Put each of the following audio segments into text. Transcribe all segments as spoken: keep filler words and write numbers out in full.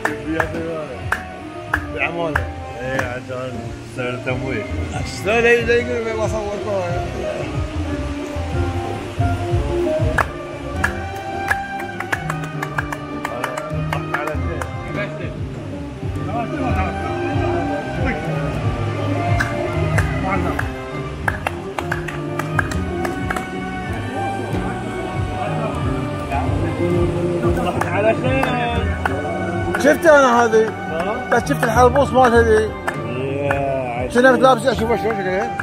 بعموله. ايه عشان سعر تمويل. لا لا لا يقول ما صورته. شفت انا هذه بس شفت الحلبوس مال هذي شنو لابس اشوفها شلون شكلها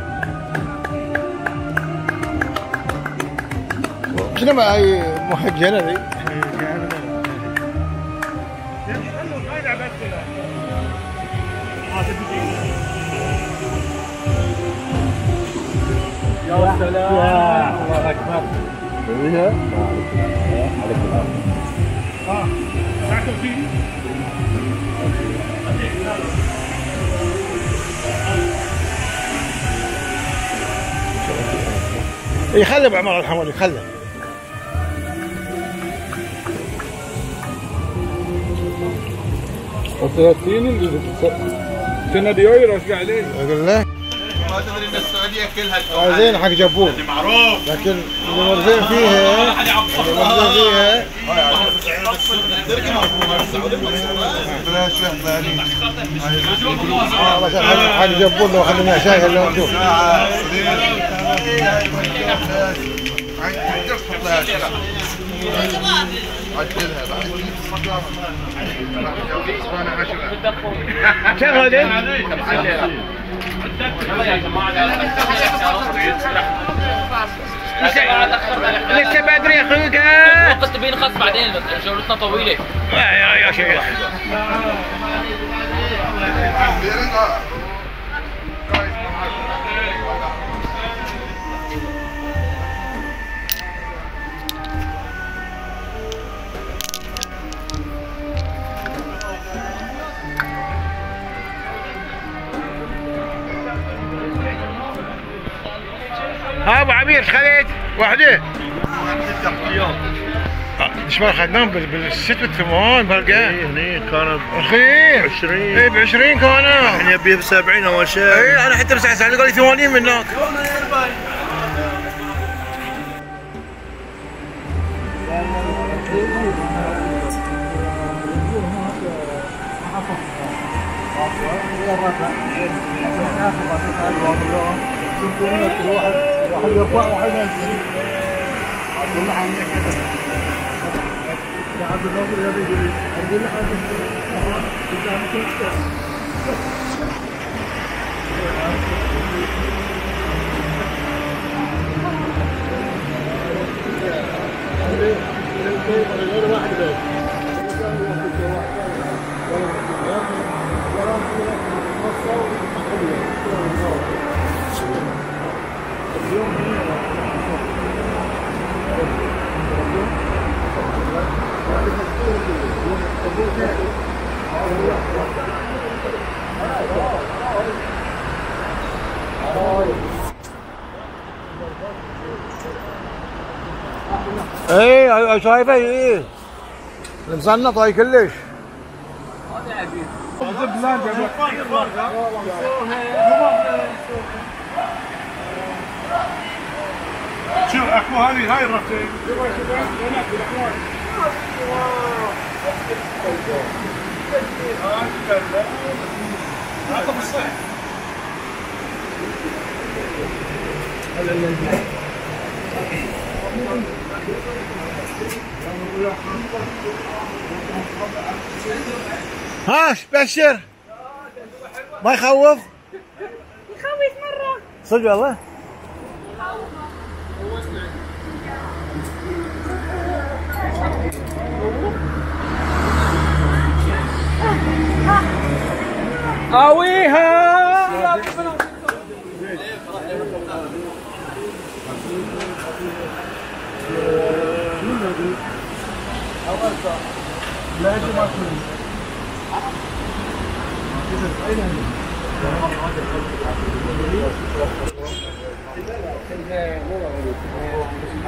شنو ما هي محجنه ذي يا سلام الله اكبر. فيها عليك العافيه. اه ساعته فيه يخلي ابو عمر الحمولي يخلي وثلاثين كنا ديوي راشق عليه. اقول له ما تدري ان السعوديه كلها زين حق جبور معروف، لكن اللي مرزين فيها اللي مرزين فيها حق جبور لو خلينا شاي لو نشوف كم هذا؟ لسه بدري يا اخوك وقت بينخص بعدين جولتنا طويله. يا يا شيخ ها ابو عمير ايش خذيت؟ وحده؟ ايش ما اخذناهم بالست والثمان بلقى؟ اي هني كانت رخيص عشرين. اي ب عشرين كانوا احنا نبيه ب سبعين اول شيء. اي انا حتى بسعة سعر قال لي ثمانين من هناك. واحد يرفع واحد ينزل. كل حاجه يا عبد الناصر يا بيجي اقول لك ايه شايفه ايه المصنط هاي كلش. شوف اكو هذه هاي الرفتين. ها بشر ما يخوف؟ يخوف مرة صدق والله؟ قويها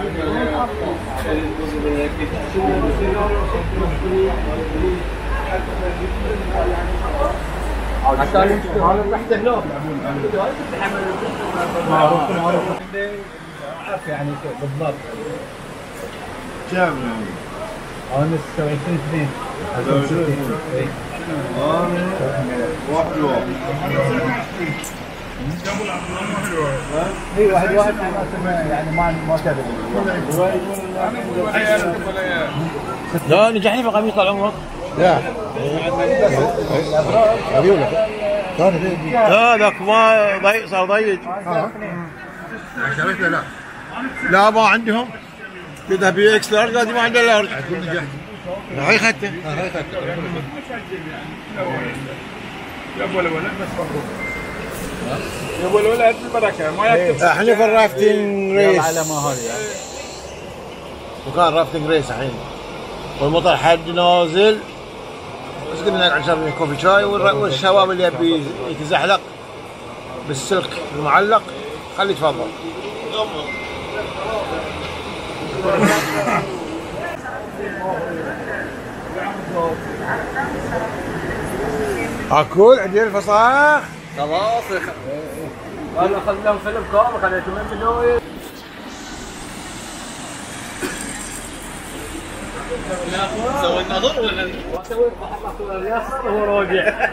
لا عشان تحت هلوب معروف معروف يعني بالضبط كم يعني؟ انا سبعة وعشرين اثنين واحد واحد اي واحد واحد يعني ما ما كذب لا نجحني في قميص طال عمرك. لا لا ذاك ما ضيق صار ضيق. شريته لا لا ما عندهم. بدها بي اكس لارج قاعد ما عنده لارج. هاي خدته. هاي خدته يا ابو الولد بس برضه يا ابو الولد البركه ما يكتب. احنا في الرافتنج ريس. على ما هذه وكان رافتنج ريس الحين. والمطر حد نازل. بس قلنا نقعد نشرب كوفي شاي والشباب اللي يبي يتزحلق بالسلك المعلق خليه يتفضل. اكل عديل الفصاخ. خلاص انا اخذ لهم فيلم كامل خليته من بدوي سوينا ضر ولا واسوي صور اليسار وهو راجع.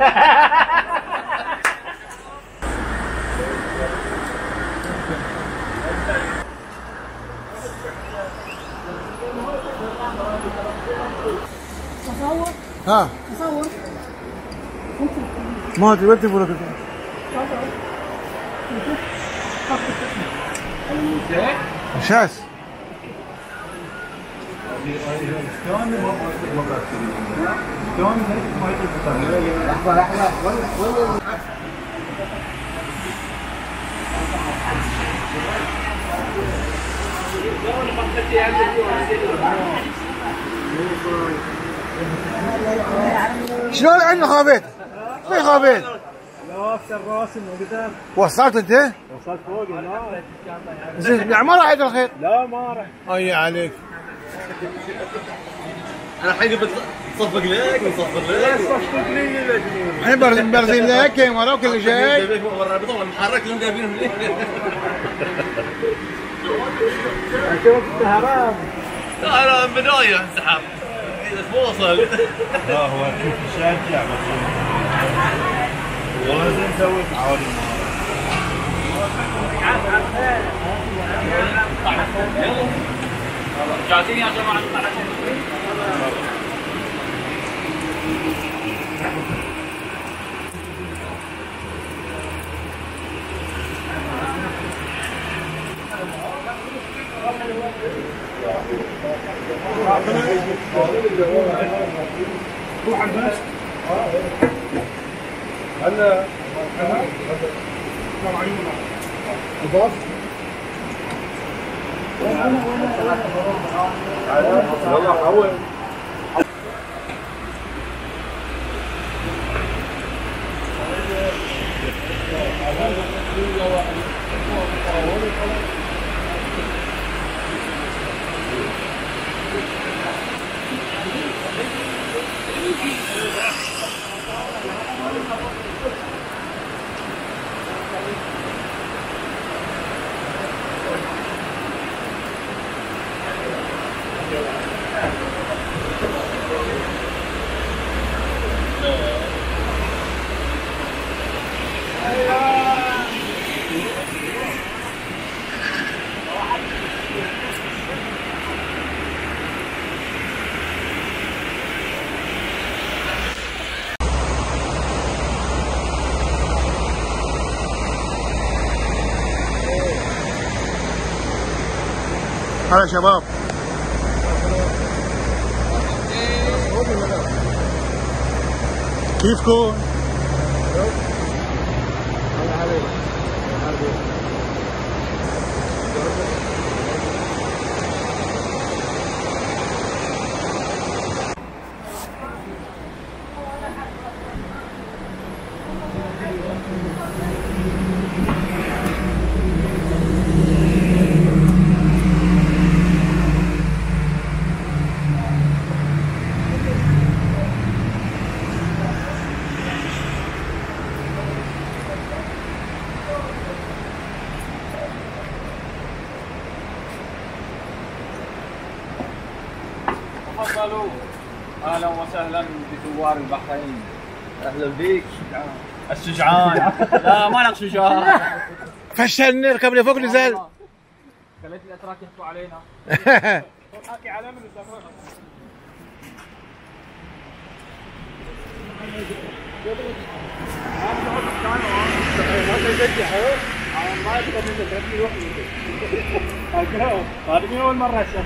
تصور ها تصور ما ادري وين تبغى كذا. شاس شلون عندنا خابيت؟ في خابيت؟ لا افتر راسي مو قدر وصلت انت؟ وصلت فوق هنا زين يعني ما راح عيد الخير. لا ما راح اي عليك. انا الحين قلت صفق لك ونصفق لك صفق لي يا جنون احنا برزين برزين لك ورا وكل شيء. جايبينك ورا البطل المحرك اللي جايبينهم لي. شوف حرام لا انا من بدايه انسحب اذا توصل. لا هو شوف يشجع بس والله زين سويت عادي. جاهزين يا جماعه نطلع روح الناس هلا سلام عليكم. اضاف والله حول هلا شباب. كيفكم؟ الو اهلا وسهلا بثوار البحرين. اهلا بيك الشجعان. لا ما لك شجعان. فشلني اركب لي فوق نزل. خليت الاتراك يحكوا علينا. حكي على من الزمان. هذه مين اول مره اشوف؟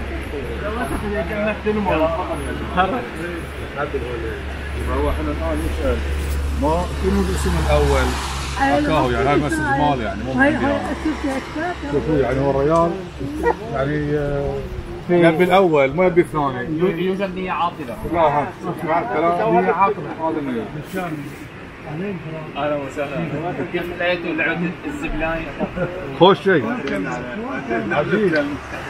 فهو احنا الان نسال ما شنو الاسم الاول؟ حكاهو يعني هاي مسج مال يعني مو عندي انا. شوفوا يعني هو الريال يعني يبي الاول ما يبي الثاني. يوجد نية عاطلة. لا ها اسمع الكلام نية عاطلة هذا النية. اهلا وسهلا. كيف لقيتوا لعبة الزبلاين؟ خوش شيء. عجيب.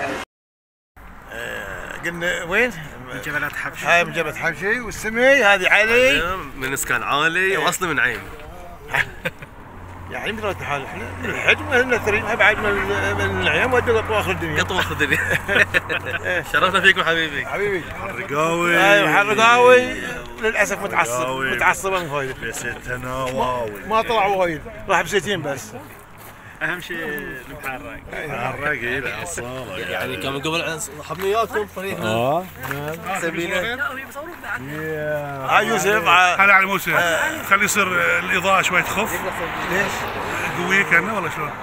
قلنا وين؟ من جبلات حبشي. هاي من جبلة حبشي والسمي هذه علي من اسكان عالي واصلي من عين. يعني مثل الحال احنا من الحج من الثريم بعد من من العيام ودي قطوا اخر الدنيا. قطوا اخر الدنيا. شرفنا فيكم حبيبي. حبيبي. حرقاوي. ايوه حرقاوي للاسف متعصب متعصبا وايد. بسيتنا واوي. ما طلعوا وايد راح بسيتين بس. اهم شيء المحرق. محرق اي لا اصاله يعني كان من قبل حبنا اياكم فريقنا. اه سبيله. هاي يوسف هلا على موسى خلي يصير الاضاءه شوي تخف. ليش؟ قويه كانه ولا شلون؟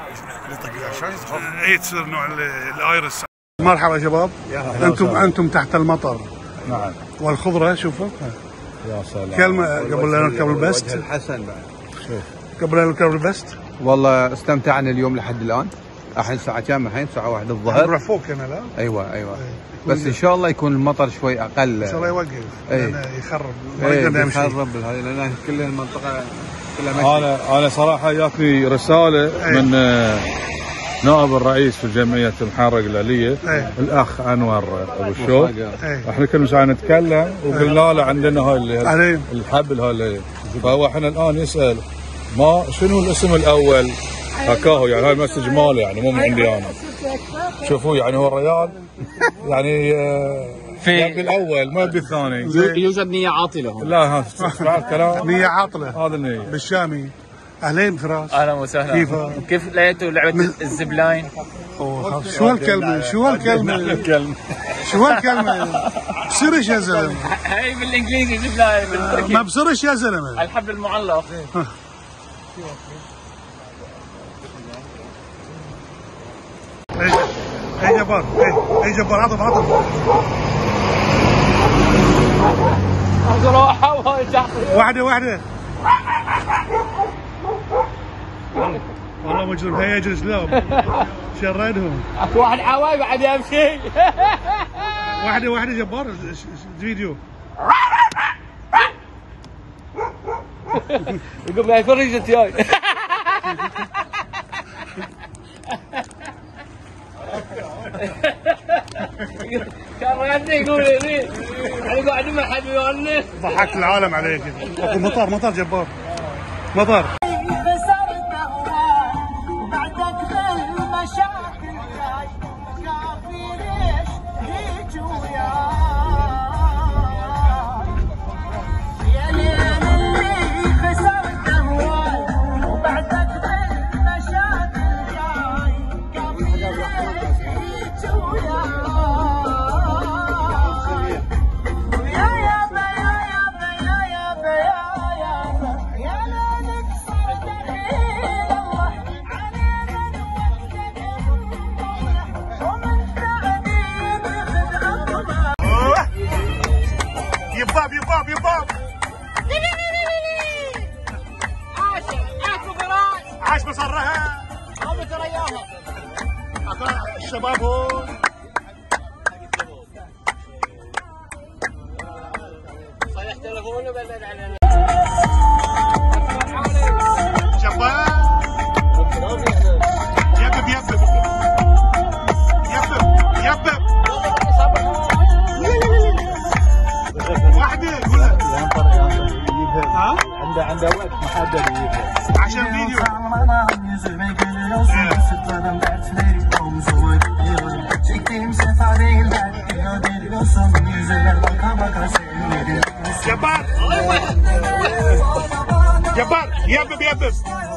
اي تصير نوع الايرس. مرحبا شباب. انتم انتم تحت المطر. نعم. والخضره شوفوا. يا سلام. كلمه قبل لا نركب البست. الحسن بعد. شوف. قبل لا نركب البست. والله استمتعنا اليوم لحد الان. الحين الساعه كم الحين؟ الساعه واحد الظهر. نروح فوق هنا لا؟ ايوه ايوه. بس ان شاء الله يكون المطر شوي اقل. ان شاء الله يوقف. لانه يخرب. ما ايه نقدر نمشي. يخرب هذه لان كل المنطقه كلها مشي. انا انا صراحه جاتني رساله أيه. من نائب الرئيس في جمعيه المحرق الاليه أيه. الاخ انور ابو الشوق. أيه. احنا كنا ساعه نتكلم وقلنا له عندنا هاي عليم. الحبل هاي. فهو احنا الان يسال ما شنو الاسم الاول؟ حكاهو يعني هاي مسج مالي يعني مو من عندي انا. شوفوا يعني هو الريال يعني في يبي الاول ما يبي الثاني. يوجد نية عاطلة هون. لا ها اسمع الكلام. نية عاطلة. هذا النية. بالشامي. اهلين فراس. اهلا وسهلا. كيف كيف لقيتوا لعبة الزبلاين؟ شو هالكلمة؟ شو هالكلمة؟ شو هالكلمة؟ بصيرش يا زلمة. هي بالانجليزي زبلاين بالتركي. ما بصيرش يا زلمة. الحبل المعلق. اي اي جبار اي اي جبار عطف عطف. واحدة واحدة. والله مجنون هي يجلس لهم شردهم. واحد حواي بعد يمشي. واحدة واحدة جبار فيديو. يقول لي فرج انت جاي. كان غني يقول لي انا قاعد ما حد يونس. ضحكت العالم عليك. اكو مطار مطار جبار مطار. يباب يباب يباب. عاش اكو فراس. عاش مصرها. هم ترياها. الشباب هون. صلح تليفونه بلد علينا. جبار. يبب يبب. يبب يبب. واحدة قولها. ها؟ عنده عنده وقت محدد عشان فيديو. جبار جبار يبب يبب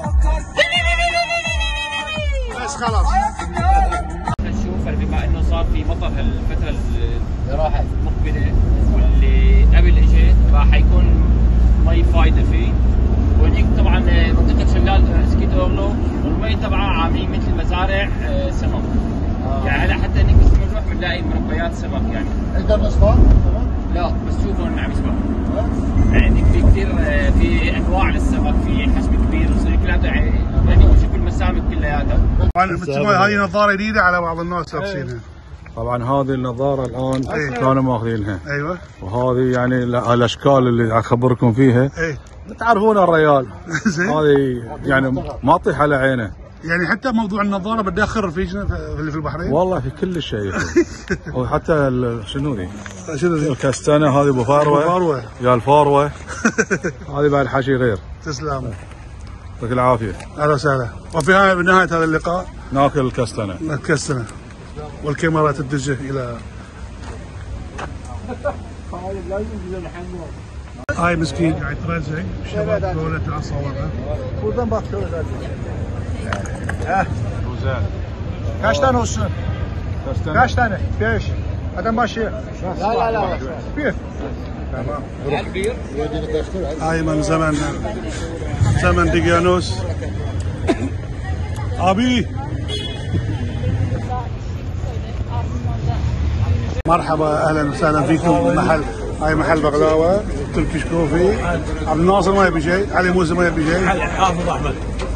بس خلاص. نشوف بما انه صار في مطر هالفتره اللي راحت المقبله واللي قبل اجت راح يكون مي فايده فيه، وهنيك طبعا منطقه شلال سكيت اورلو والمي طبعا عاملين مثل مزارع سمك. يعني هلا حتى هنيك بس بنروح بنلاقي مربيات سمك يعني. نقدر نصطاد؟ لا بس شوفوا انه عم يسبح. يعني في كثير في انواع للسمك، في حجم كبير وصغير كلها يعني وشوف المسامك كلياتها. طبعا هذه نظاره جديده على بعض الناس لابسينها. طبعا هذه النظاره الان كانوا ماخذينها. ايوه. وهذه يعني الاشكال اللي اخبركم فيها. اي. تعرفون الريال. هذه يعني ما تطيح على عينه. يعني حتى موضوع النظاره بالداخل رفيجنا اللي في البحرين؟ والله في كل شيء. وحتى شنو ذي؟ شنو ذي؟ الكستانه هذه ابو فاروه. ابو فاروه. يا الفاروه. هذه بعد حشي غير. تسلم. يعطيك العافيه. اهلا وسهلا. وفي نهايه هذا اللقاء ناكل الكستانه. الكستانه. والكاميرا تتجه الى هاي مسكين قاعد يترزق الشباب دولة تعال صورها. Buradan bakıyoruz hadi. Heh. Güzel. Kaç tane olsun? Kaç tane? Kaç tane? Beş. Adam başı. La la la. Bir. Tamam. Bir. هاي من زمن زمن دقيانوس. أبي. مرحبا اهلا وسهلا فيكم محل هاي محل بقلاوه تركيش كوفي. عبد الناصر ما يبي شيء، علي موسى ما يبي شيء، حافظ احمد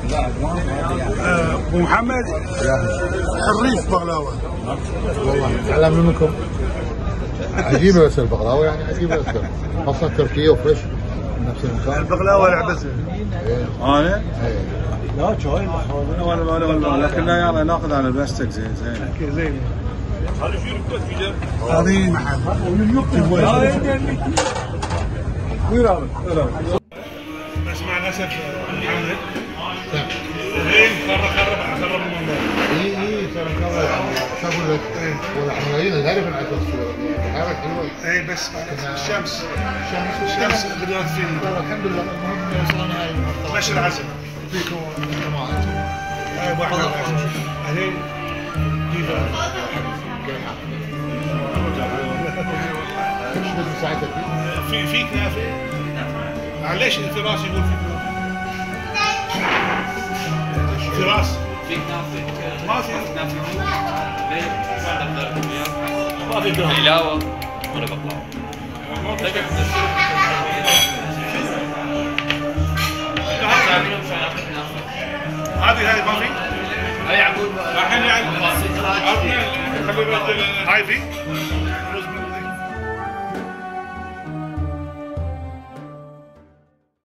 ابو محمد حريف بقلاوه. والله تعلمنا منكم. عجيبه بس البقلاوه يعني عجيبه بس خاصه تركيه وفريش نفس المكان. البقلاوه لعبتها. انا؟ لا شوي ولا ولا ولا لكن لا يلا ناخذ على بلاستيك زين زين. اوكي زين. هذه محل بس مع الاسف محمد زين خرب خرب خرب الموضوع. اي اي ترى كذا يعني شغل ولا احنا جايين نعرف نعدل الصور حركه حلوه. اي بس الشمس الشمس الشمس بدات فينا. الحمد لله المهم وصلنا هاي المنطقه. ماشي العزم فيكم جماعتكم. هاي واحد اهلين كيف في في كنافه؟ معليش الفراس يقول في كنافه. فراس؟ في كنافه ما في كنافه ما في كنافه علاوه ولا بقلاوه. هذه هاي ما في؟ هاي عقول الحين يعني خلي هاي في؟